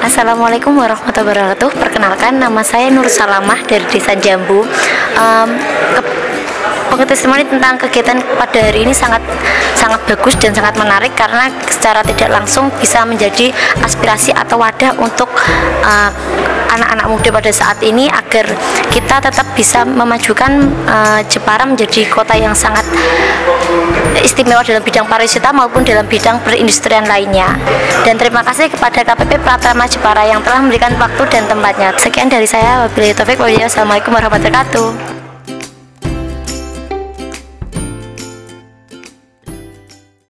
Assalamualaikum warahmatullahi wabarakatuh. Perkenalkan, nama saya Nur Salamah dari Desa Jambu. Pengetahuan tentang kegiatan pada hari ini sangat bagus dan sangat menarik karena secara tidak langsung bisa menjadi aspirasi atau wadah untuk anak-anak muda pada saat ini agar kita tetap bisa memajukan Jepara menjadi kota yang sangat istimewa dalam bidang pariwisata maupun dalam bidang perindustrian lainnya. Dan terima kasih kepada KPP Pratama Jepara yang telah memberikan waktu dan tempatnya. Sekian dari saya, wabillahi taufik walhidayah. Assalamualaikum warahmatullahi wabarakatuh.